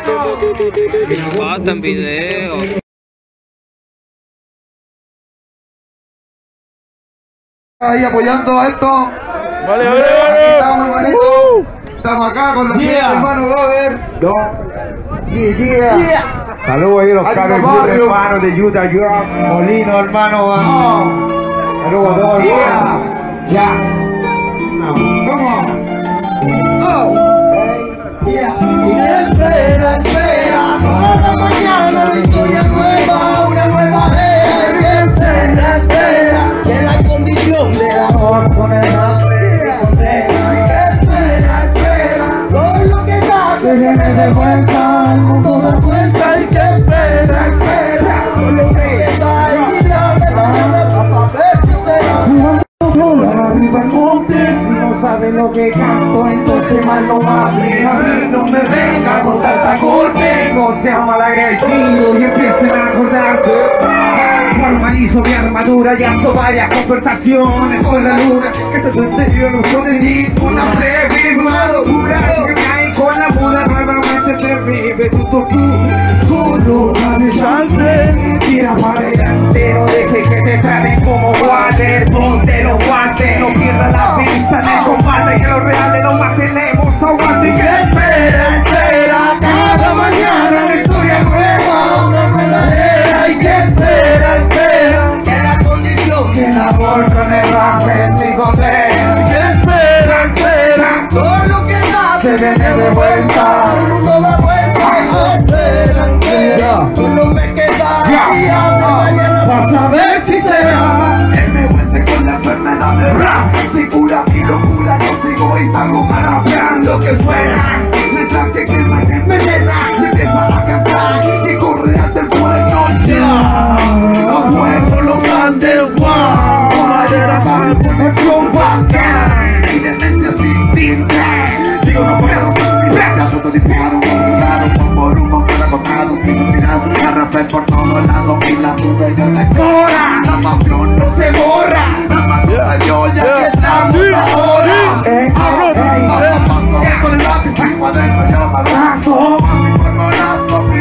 Basta en video. Ahí apoyando a esto. Vale. Estamos, hermanito. Estamos acá con los hermanos brother. Saludos ahí los caros hermanos de Utah, Molino, hermano. Saludos a todos. Ya. ¿Cómo? Espera, toda mañana una historia nueva, una nueva era. Espera, que la condición del amor con el hambre. Espera, todo lo que da se viene de vuelta, el mundo da cuenta y que espera, todo lo que da y la verdad, para ver si te arriba el monte, si no sabes lo que canto, entonces mal no hable. A mí no me venga con tanta corte, no sea malagradecido y empiecen a acordarse. Formalizo mi armadura, ya son varias conversaciones con la luna, que te entendido no son de ti, una misma locura, que cae con la muda, nuevamente te vive tu tortura. Solo dame chance, tira para adelante, no dejes que te traten como water, ponte los guantes, no pierdas la vista en el combate, que los reales no mantenemos, aguante y que espera, cada mañana una historia nueva, una nueva era y que espera, que la condición del amor con el bajo mi condena, que espera, todo lo que da se viene de vuelta, el mundo da vuelta, espera, solo me queda día de mañana, vas a ver si será, me vuelve con la enfermedad de rap, figura y locura, yo sigo y salgo marapeando que suena, letras que quema y envenena, y empieza a cantar, y corre ante el pueblo ya, a fuego los Andes, wow, madera para poner flow bacán, y demencia sin fin, digo no puedo respirar, ya todo disparo, por humo cada costado, sin mirar, me rapé por todos lados, y la duda ya decora, la pasión no se borra, la madura yo ya que estamos ahora, con el lápiz y cuaderno yo me abrazo, mi formonazo, mi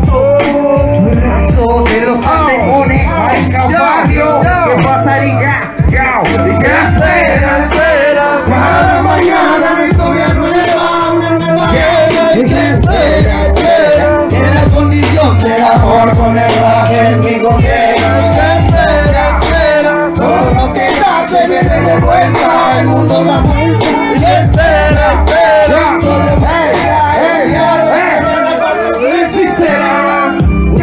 razo de los andejones al caballo, que pasaría, y que espera, cada mañana una historia nueva, una nueva era, y que espera, que la condición del amor con el raje en mi condena, y que espera, todo lo que da se viene de vuelta, el mundo da vuelta, y que espera, solo si será,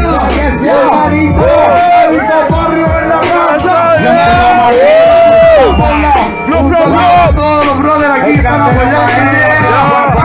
todos los brothers aquí están apoyando.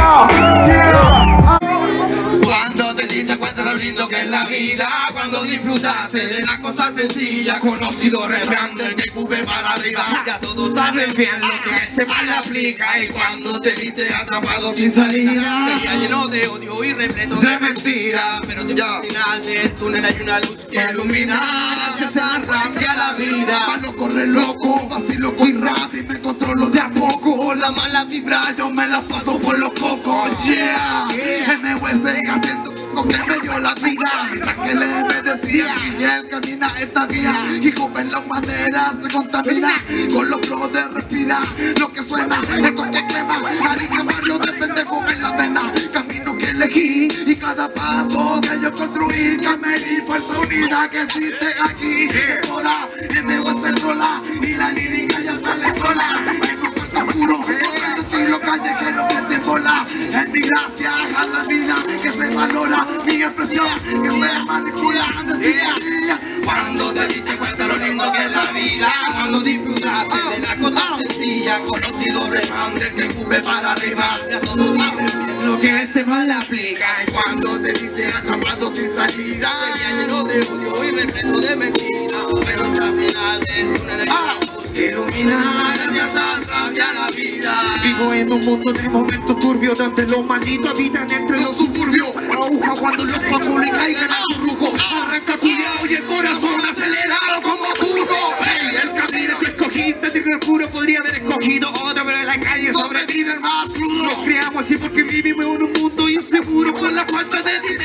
Cuando te diste cuenta lo lindo que es la vida, cuando disfrutaste de la cosa sencilla, conocido refrán del que cube para arriba, ya todos saben bien lo que se mal aplica, y cuando te viste atrapado sin salida, sería lleno de odio y repleto de mentira, pero siempre al final del túnel hay una luz que ilumina, gracias a rap y a la vida, para no correr loco, vacilo con rap y me controlo de a poco, la mala vibra yo me la paso por los cocos, MW sigue haciendo lo que me dio la vida, mis ángeles me decían y él camina esta vía, y como en las maderas se contamina, con los brothers respira, lo que suena, esto que quema, Arica Barrio de pendejo en la vena, camino que elegí, y cada paso que yo construí, Cameri, fuerza unida que existe aquí, ahora MW se rola, y la lírica ya sale sola, en un cuarto oscuro, buscando estilo callejero que te embola, en mi gracia a la vida que se valora, mi expresión que se manipula, decía, cuando te diste cuenta lo lindo que es la vida, cuando disfrutaste de la cosa sencilla, conocido refrán del que cube para arriba, ya todos saben bien lo que se mal aplica, y cuando te viste atrapado sin salida, sería lleno de odio y repleto de mentira, pero al final del túnel hay una luz que ilumina, gracias al rap y a la vida. Vivo en un mundo de momentos turbios, donde los malditos habitan entre los suburbios, aguja cuando los papos le caigan a tu ruco, arranca tu día y el corazón acelerado como turbo, el camino que escogiste tigre puro, podría haber escogido otro, pero en la calle sobrevive el más crudo, nos creamos así porque vivimos en un mundo inseguro por la falta de dinero.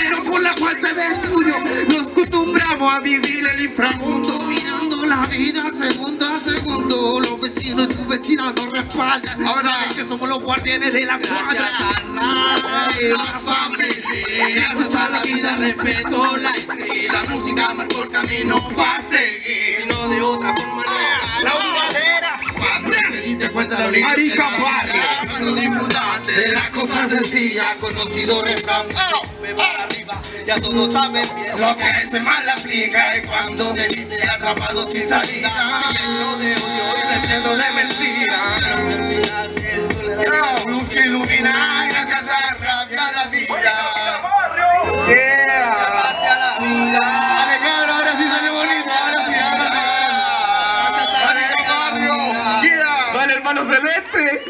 a vivir el inframundo, mirando la vida segundo a segundo. Los vecinos y tus vecinas nos respaldan. Ahora saben que somos los guardianes de la cuadra. La familia, gracias a la vida, respeto la escrita. La música marcó el camino para seguir, si no de otra forma no. La humadera, cuando te diste cuenta la unidad, Arica Barrio, cuando disfrutaste de las cosas sencillas, conocido refrán, me va arriba, ya todos saben bien lo que se mal aplica. Y cuando te viste atrapado sin salida, lleno de odio y repleto de mentiras, luz que ilumina gracias a rabia la vida. Yeah, rabia la vida. Dale, cabrón, ahora sí salió bonito, ahora sí, Arica Barrio. Yeah. Dale, hermano Celeste.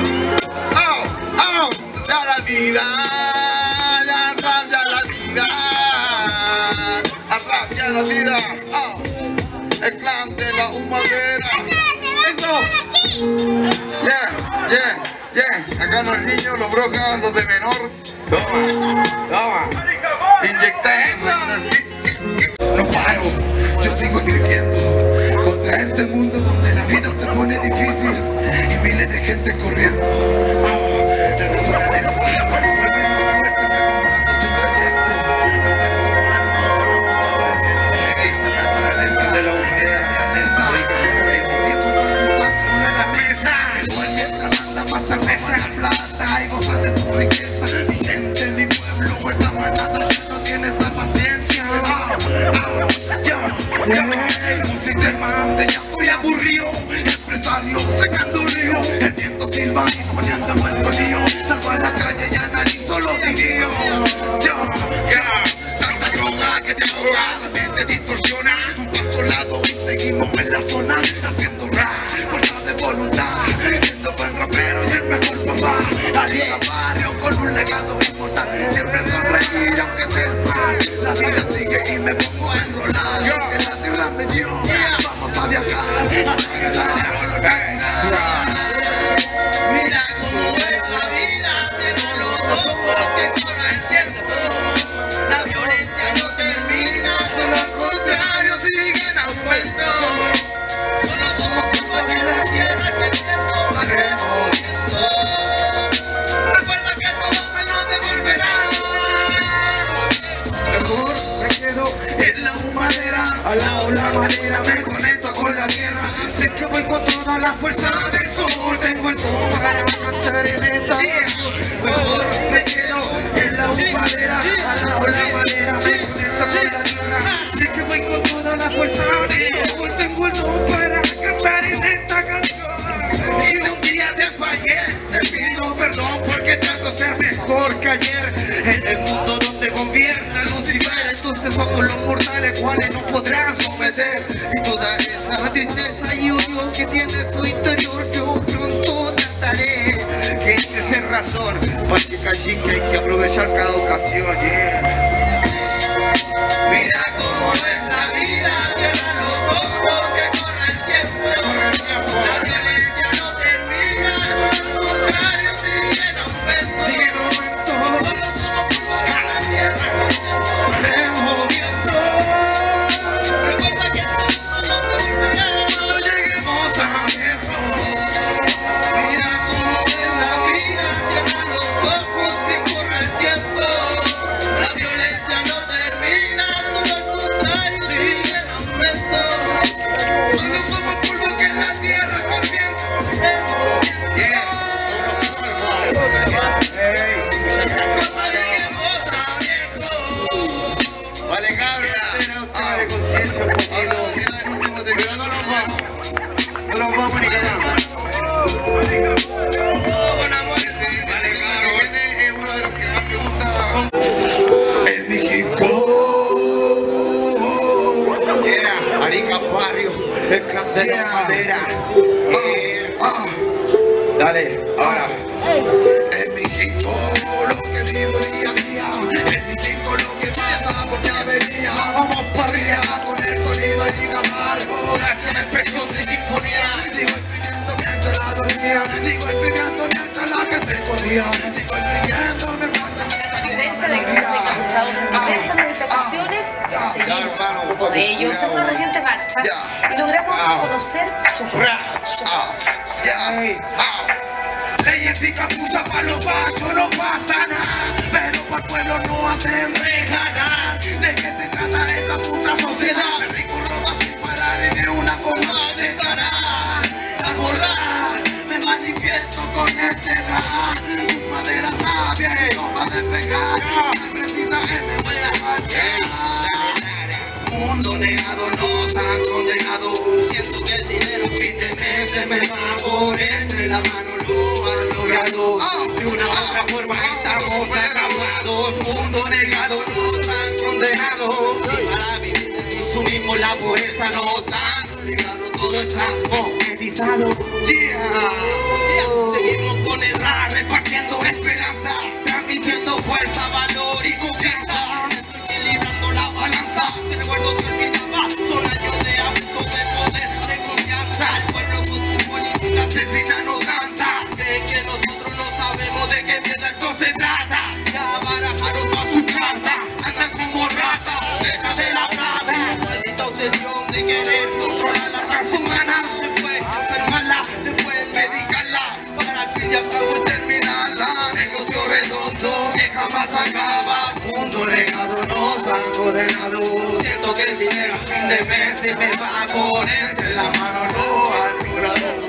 Ya la vida, ya rabia la vida, arrabia la vida. El clan de la humadera. Eso. Yeah. Acá los niños, los brocas, los de menor. Toma. Inyectar eso. No paro, yo sigo escribiendo contra este mundo donde la vida se pone difícil y miles de gente corriendo. La naturaleza vuelve más fuerte, me tomando su trayecto. Los seres humanos no estamos aprendiendo. La naturaleza de la realeza vivir con patrón en la mesa. Igual mientras manda más cerveza la plata y goza de su riqueza. Mi gente, mi pueblo, esta manada ya no tiene esta paciencia. Un sistema donde ya estoy aburrido, empresario sacando río, el viento silba y poniendo buen sonido. Salgo a la calle y analizo los videos. Tanta droga que te ahoga, la mente distorsiona. Un paso al lado y seguimos en la zona haciendo rap, fuerza de voluntad, siendo buen rapero y el mejor papá. Arica Barrio con un legado importante, siempre sonreír aunque estés mal. La vida sigue y me pongo a enrolar, que la tierra me dio. Vamos a viajar, a celebrar lo natural. Mira cómo es la vida, cierro los ojos que corra el tiempo. La violencia no termina, solo al contrario sigue en aumento. Solo somos como aquí en la tierra que el tiempo va removiendo. Recuerda que todo me lo devolverá. Mejor me quedo en la humadera, al lado la madera, me conecto con la tierra. Sé que voy con toda la fuerza del sol, tengo el sol para cantar en esta. Mejor me quedo en la humadera, al lado la madera, me conecto con la tierra. Sé que voy con toda la fuerza del sol, tengo el sol para cantar en esta canción. Si un día te fallé, te pido perdón porque trato de ser mejor que ayer. En el mundo donde gobierna Lucifer, entonces somos los mortales cuales no podrán someter. Y toda esa tristeza y odio que tiene su interior, yo pronto trataré que entre ser razón, para que cachín que hay que aprovechar cada ocasión. Mira cómo es la vida, cierra los ojos que corre el tiempo. La violencia no termina, solo al contrario sigue en aumento. Solo somos polvo en la tierra, removiendo. Recuerda que todo no volverá cuando lleguemos a viejo. Mira cómo es la vida, cierra los ojos que corre el tiempo. La violencia no termina, solo al contrario sigue en aumento. Solo somos polvo que en la tierra con viento. Cuando lleguemos a viejo. Vale, cabrón, tener usted de conciencia un poquito. Pero no nos vamos ni cagando. Con amor, es uno de los que más me gusta. Es mi hip hop. Yeah, Arica Barrio, el clan de la madera. Dale, ahora. Es mi hip hop, lo que vivo día a día. Es mi hip hop, lo que pasa por ya venía. Vamos para arriba con el sonido Arica Barrio. Gracias a expresión y sinfonía. Digo escribiendo mientras la dormía. Digo escribiendo mientras la que te corría. Digo escribiendo mientras Evidencia de grupos encapuchados en diversas manifestaciones. Seguimos. uno de ellos en una reciente marcha y logramos conocer su Leyes y capucha para los bachos no pasa nada, pero por el pueblo no hacen regalar. ¿De qué se trata esta puta sociedad? El rico roba sin parar y de una forma de encarar. Al borrar me manifiesto con este rap, madera sabia y toma de pegar. No precisa que me voy a marchar. Mundo negado, nos han condenado. Siento que el dinero fin de mes se me va por entre la mano. Lo han logrado, de una u otra forma estamos atrapados. Mundo negado, nos han condenado. Y para vivir del consumismo la pobreza nos han obligado. Todo está monetizado. Seguimos con el rap, repartiendo esperanza, transmitiendo fuerza, valor y confianza. Estoy equilibrando la balanza. Te recuerdo si olvidaba, son años de abuso de poder, de confianza. El pueblo con tu política asesina nos danza. Creen que nosotros no sabemos de qué mierda esto se trata. Ya barajaron toda su carta, andan como rata detrás de la plata. Maldita obsesión de querer controlar la raza humana, después enfermarla, después medicarla, para al fin y al cabo terminarla. Negocio redondo que jamás acaba. Mundo negado, nos han condenado. Siento que el dinero a fin de mes se me va por entre las manos. Lo han logrado.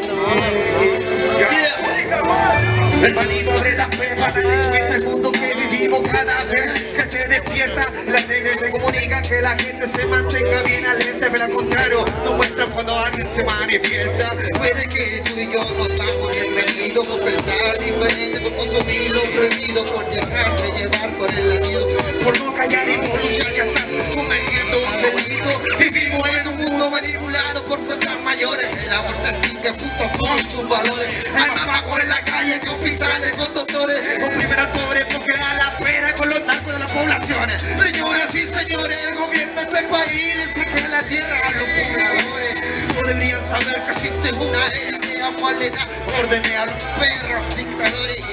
Hermanito, abre la fe para tener en cuenta el mundo que vivimos cada vez que te despierta. Las leyes te comunican que la gente se mantenga bien alerta, pero al contrario, nos muestran cuando alguien se manifiesta. Puede que tú y yo no seamos bienvenidos por pensar diferente, por consumir lo prohibido, por dejarse llevar por el latido, por no callar y por luchar. Ya estás cometiendo un delito. Vivimos en un mundo manipulado por fuerzas mayores. El amor se extingue junto con sus valores. Hay más pagos en la calle que hospitales con doctores. Oprimen al pobre porque da la pena con los narcos de las poblaciones. Señoras y señores, el gobierno de este país les saca la tierra a los pobladores. No deberían saber que existe una élite a cual le da órdenes a los perros dictadores.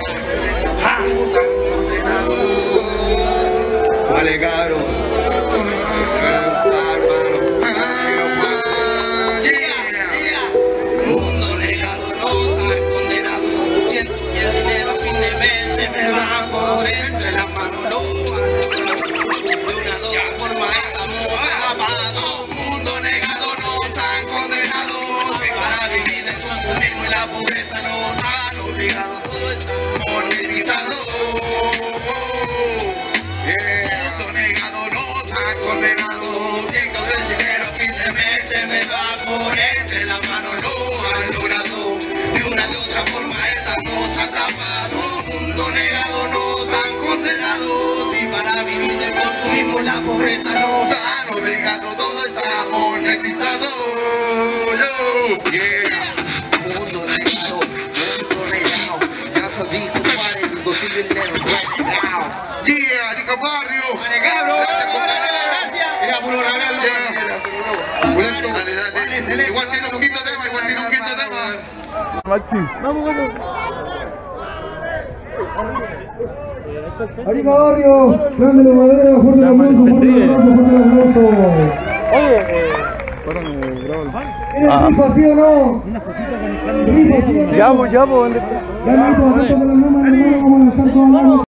Vale, cabrón. Mundo negado, nos han condenado. Siento que el dinero a fin de mes se me va por entre las manos. Lo han logrado. De una u otra forma estamos atrapados. Mundo negado, nos han condenado. Que para vivir del consumismo y la pobreza nos han obligado. Todo está monetizado. Mundo negado, nos han condenado. Siento que el dinero a fin de mes se me va por entre las manos. Lo han logrado. De una u otra forma estamos atrapados. Mundo negado, nos han condenado. Si para vivir del consumismo y la pobreza nos han obligado. Todo está monetizado. Mundo negado, ya salí tu padre, digo si le Rica Barrio. Vale, cabrón. Gracias. Era puro regalo. Dale. Igual tiene un quinto tema, Maxi. Vamos, vamos. Arica Barrio, grande la madera, fuerte la mano, fuerte la mano. Oye, ¿eres rifa, sí o no? Rifa, sí o no? Ya, pues, ¿dónde está? Ya, vamos a lanzar toda la mano.